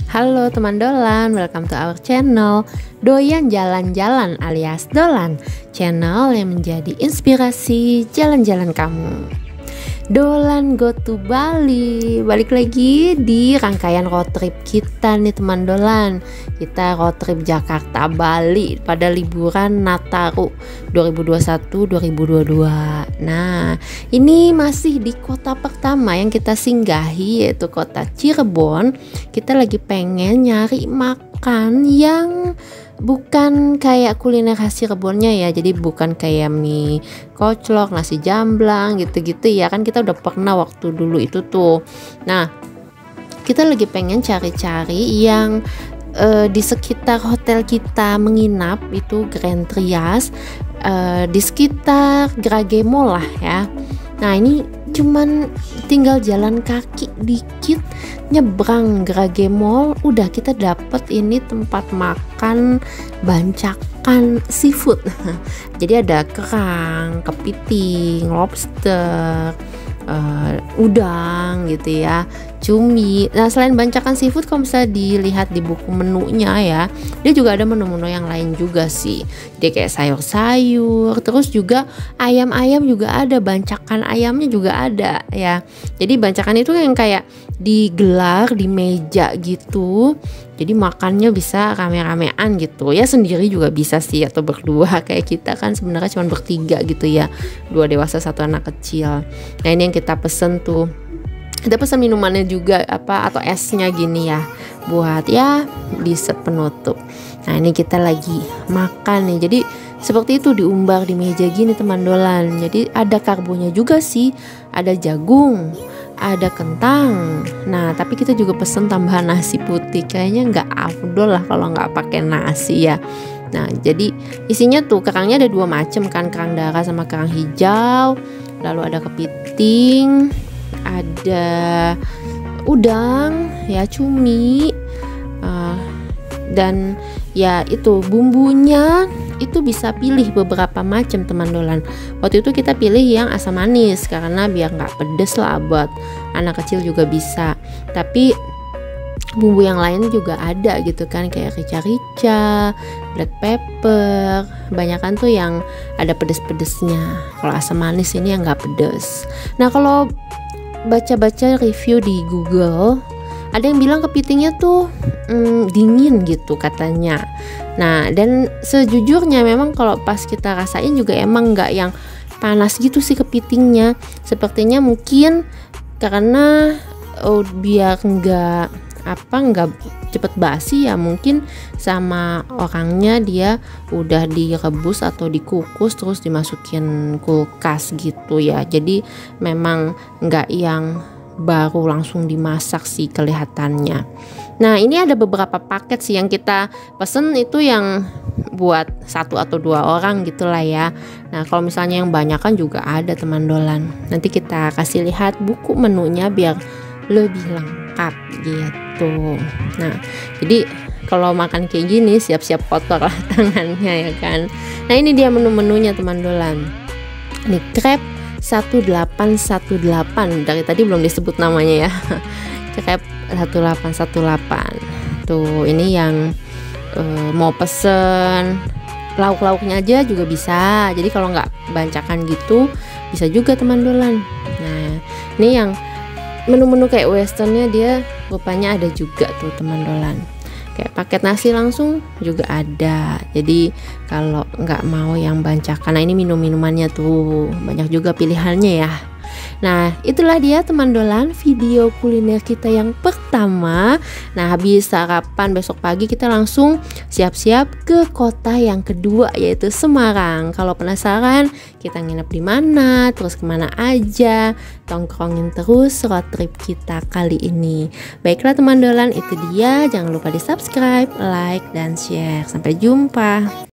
Halo teman Dolan, welcome to our channel Doyan Jalan-Jalan alias Dolan, channel yang menjadi inspirasi jalan-jalan kamu. Dolan go to Bali, balik lagi di rangkaian road trip kita nih teman Dolan. Kita road trip Jakarta Bali pada liburan Nataru 2021-2022. Nah, ini masih di kota pertama yang kita singgahi, yaitu kota Cirebon. Kita lagi pengen nyari makan yang bukan kayak kuliner khas Cirebonnya ya, jadi bukan kayak mie koclok, nasi jamblang gitu-gitu ya, kan kita udah pernah waktu dulu itu tuh. Nah, kita lagi pengen cari-cari yang di sekitar hotel kita menginap, itu Grand Trias, di sekitar Grage Mall lah ya. Nah, ini cuman tinggal jalan kaki dikit nyebrang Grage Mall, udah kita dapet ini tempat makan bancakan seafood. Jadi ada kerang, kepiting, lobster, udang gitu ya, cumi. Nah, selain bancakan seafood, kalau misalnya dilihat di buku menunya ya, dia juga ada menu-menu yang lain juga sih. Dia kayak sayur-sayur, terus juga ayam-ayam juga ada, bancakan ayamnya juga ada ya. Jadi bancakan itu yang kayak digelar di meja gitu, jadi makannya bisa rame-ramean gitu ya, sendiri juga bisa sih, atau berdua kayak kita kan sebenarnya cuma bertiga gitu ya, 2 dewasa 1 anak kecil. Nah, ini yang kita pesen tuh, kita pesen minumannya juga atau esnya gini ya, buat ya dessert penutup. Nah, ini kita lagi makan nih, jadi seperti itu diumbar di meja gini teman Dolan. Jadi ada karbonya juga sih, ada jagung, ada kentang. Nah, tapi kita juga pesen tambahan nasi putih, kayaknya nggak afdol lah kalau nggak pakai nasi ya. Nah, jadi isinya tuh kerangnya ada 2 macam kan, kerang darah sama kerang hijau, lalu ada kepiting, ada udang ya, cumi, dan ya itu bumbunya itu bisa pilih beberapa macam teman Dolan. Waktu itu kita pilih yang asam manis karena biar nggak pedes lah, buat anak kecil juga bisa. Tapi bumbu yang lain juga ada gitu kan, kayak rica-rica, black pepper, banyakan tuh yang ada pedes-pedesnya. Kalau asam manis ini yang nggak pedes. Nah, kalau baca-baca review di Google, ada yang bilang kepitingnya tuh dingin gitu katanya. Nah, dan sejujurnya memang kalau pas kita rasain juga emang nggak yang panas gitu sih kepitingnya. Sepertinya mungkin karena biar nggak cepet basi ya, mungkin sama orangnya dia udah direbus atau dikukus terus dimasukin kulkas gitu ya. Jadi memang nggak yang baru langsung dimasak sih kelihatannya. Nah, ini ada beberapa paket sih yang kita pesen, itu yang buat 1 atau 2 orang gitulah ya. Nah, kalau misalnya yang banyak kan juga ada teman Dolan. Nanti kita kasih lihat buku menunya biar lebih lengkap gitu. Nah, jadi kalau makan kayak gini siap-siap kotor lah tangannya ya kan. Nah, ini dia menu-menunya teman Dolan. Ini crab 1818, dari tadi belum disebut namanya ya. Crab 1818 tuh, ini yang mau pesen lauk-lauknya aja juga bisa. Jadi kalau nggak bancakan gitu bisa juga teman Dolan. Nah, ini yang menu-menu kayak westernnya dia rupanya ada juga tuh teman Dolan. Kayak paket nasi langsung juga ada. Jadi kalau nggak mau yang bancakan, nah ini minum-minumannya tuh banyak juga pilihannya ya. Nah, itulah dia teman Dolan video kuliner kita yang pertama. Nah, habis sarapan besok pagi kita langsung siap-siap ke kota yang kedua, yaitu Semarang. Kalau penasaran kita nginep di mana, terus kemana aja, tongkrongin terus road trip kita kali ini. Baiklah teman Dolan, itu dia. Jangan lupa di subscribe, like, dan share. Sampai jumpa.